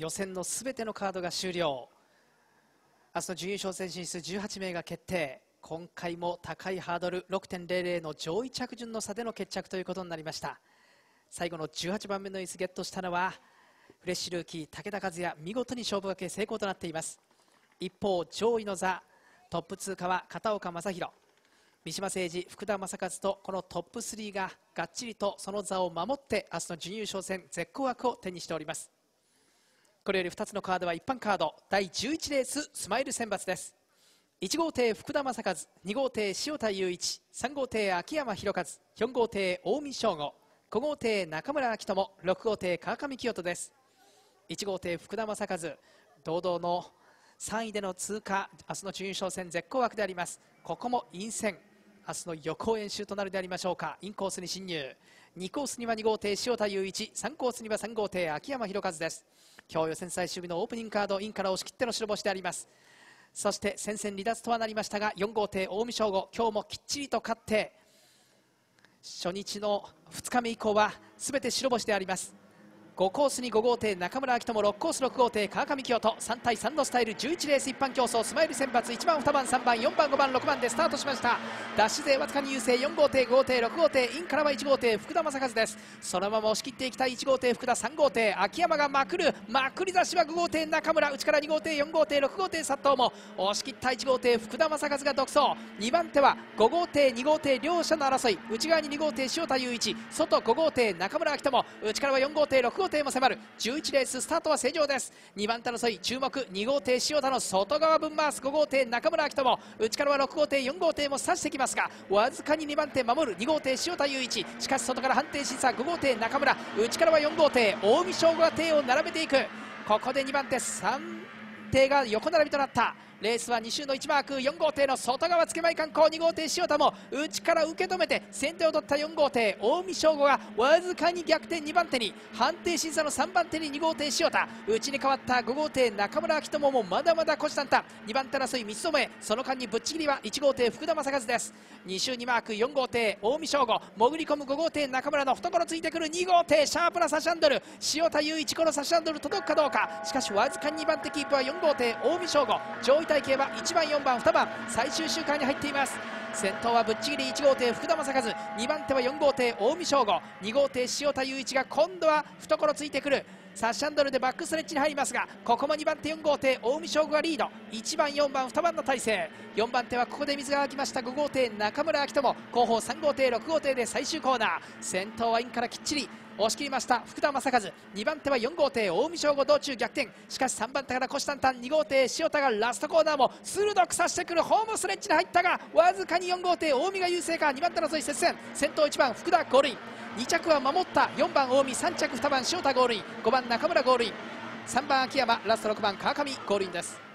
予選のすべてのカードが終了。明日の準優勝戦進出18名が決定。今回も高いハードル 6.00 の上位着順の差での決着ということになりました。最後の18番目の椅子ゲットしたのはフレッシュルーキー武田和也、見事に勝負分け成功となっています。一方上位の座トップ通過は片岡正宏、三島誠司、福田正和とこのトップ3ががっちりとその座を守って明日の準優勝戦絶好枠を手にしております。これより2つのカードは一般カード第11レーススマイル選抜です。1号艇福田正和、2号艇塩田雄一、3号艇秋山博和、4号艇近江翔吾、5号艇中村明友、6号艇川上清人です。1号艇福田正和、堂々の3位での通過、明日の準優勝戦絶好枠であります。ここも陰線、明日の予行演習となるでありましょうか。インコースに進入、2コースには2号艇塩田雄一、3コースには3号艇秋山博和です。今日予選最終日のオープニングカードインから押し切っての白星であります。そして戦線離脱とはなりましたが4号艇近江翔吾、今日もきっちりと勝って初日の2日目以降は全て白星であります。5コースに5号艇中村明友、6コース6号艇川上清人、3対3のスタイル11レース一般競争スマイル選抜1番2番3番4番5番6番でスタートしました。ダッシュ勢わずかに優勢、4号艇5号艇6号艇インからは1号艇福田正和です。そのまま押し切っていきたい1号艇福田、3号艇秋山がまくる、まくり出しは5号艇中村、内から2号艇4号艇6号艇佐藤も押し切った1号艇福田正和が独走。2番手は5号艇2号艇両者の争い、内側に2号艇塩田雄一、外5号艇中村明友、内からは4号艇6号艇も迫る。11レーススタートは正常です。2番手争い注目、2号艇塩田の外側分回す5号艇中村明友、内からは6号艇4号艇も差してきますがわずかに2番手守る2号艇塩田雄一、しかし外から判定審査5号艇中村、内からは4号艇近江翔吾が手を並べていく。ここで2番手3艇が横並びとなった。レースは2周の1マーク、4号艇の外側つけまい観光、2号艇塩田も内から受け止めて先手を取った4号艇近江翔吾がわずかに逆転、2番手に判定審査の3番手に2号艇塩田、内に変わった5号艇中村明友もまだまだ虎視眈々、2番手争い三つどもえ、その間にぶっちぎりは1号艇福田正和です。2周2マーク、4号艇近江翔吾、潜り込む5号艇中村の懐ついてくる2号艇シャープな差しハンドル、塩田雄一、この差しハンドル届くかどうか。しかしわずかに2番手キープは4号艇近江翔吾、上位体系は1番4番2番最終周回に入っています。先頭はぶっちぎり1号艇福田正和、2番手は4号艇近江翔吾、2号艇塩田雄一が今度は懐ついてくる。サッシャンドルでバックストレッチに入りますがここも2番手4号艇近江翔吾がリード、1番4番2番の体勢。4番手はここで水が空きました5号艇中村明友、後方3号艇6号艇で最終コーナー。先頭はインからきっちり押し切りました福田正和、2番手は4号艇近江翔吾道中逆転、しかし3番手から虎視眈々2号艇塩田がラストコーナーも鋭く刺してくる、ホームストレッチに入ったがわずかに4号艇近江が優勢か。2番手争い接戦、先頭1番福田ゴールイン、2着は守った4番近江、3着2番塩田ゴールイン、5番中村ゴールイン、3番秋山、ラスト6番川上ゴールインです。